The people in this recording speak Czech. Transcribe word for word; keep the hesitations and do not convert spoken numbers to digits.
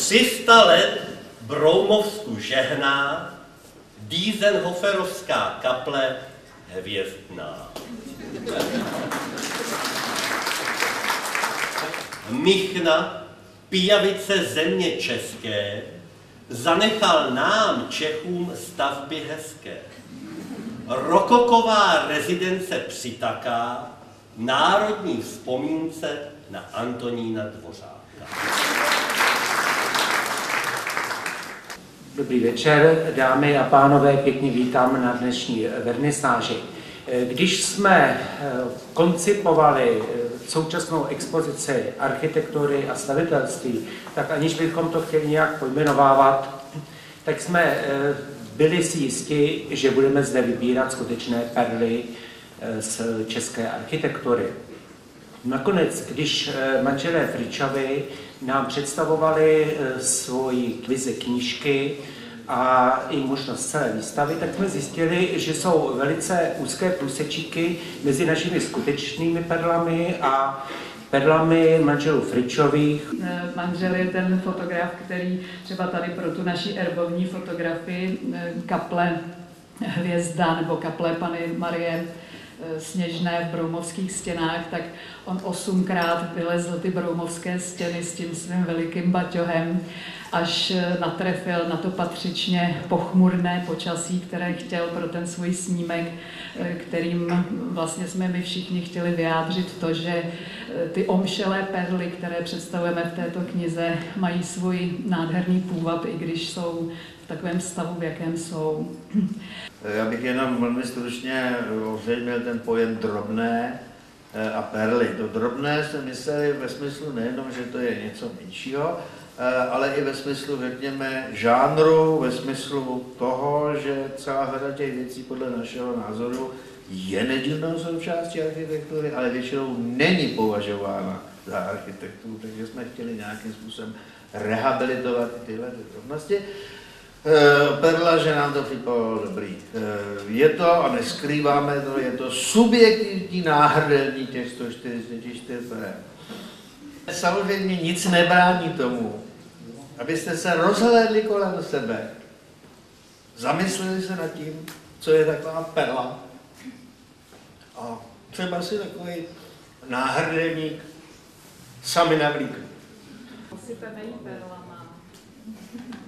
tři sta let Broumovsku žehná, Diesenhoferovská kaple hvězdná. Michna, pijavice země české, zanechal nám Čechům stavby hezké. Rokoková rezidence přitaká národní vzpomínce na Antonína Dvořáka. Dobrý večer, dámy a pánové, pěkně vítám na dnešní vernisáži. Když jsme koncipovali současnou expozici architektury a stavitelství, tak aniž bychom to chtěli nějak pojmenovávat, tak jsme byli si jisti, že budeme zde vybírat skutečné perly z české architektury. Nakonec, když manželé Fričovi nám představovali svoji vizi knížky a i možnost celé výstavy, tak jsme zjistili, že jsou velice úzké průsečíky mezi našimi skutečnými perlami a perlami manželů Fričových. Manžel je ten fotograf, který třeba tady pro tu naši erbovní fotografii kaple Hvězda nebo kaple Panny Marie Sněžné v broumovských stěnách, tak on osmkrát vylezl ty broumovské stěny s tím svým velikým baťohem, až natrefil na to patřičně pochmurné počasí, které chtěl pro ten svůj snímek, kterým vlastně jsme my všichni chtěli vyjádřit to, že ty omšelé perly, které představujeme v této knize, mají svůj nádherný půvab, i když jsou v takovém stavu, v jakém jsou. Já bych jenom velmi stručně ozřejmil ten pojem drobné a perly. To drobné se mysleli ve smyslu nejenom, že to je něco menšího, ale i ve smyslu, řekněme, žánru, ve smyslu toho, že celá řada těch věcí podle našeho názoru je nedílnou součástí architektury, ale většinou není považována za architekturu, takže jsme chtěli nějakým způsobem rehabilitovat tyhle drobnosti. Perla, že nám to připadalo dobrý. Je to, a neskrýváme to, je to subjektivní náhrdelní těch sto čtyřicet čtyři perel. Samozřejmě nic nebrání tomu, abyste se rozhlédli kolem sebe, zamysleli se nad tím, co je taková perla, a třeba si takový náhrdelník sami navlíkli. Posypený perlama.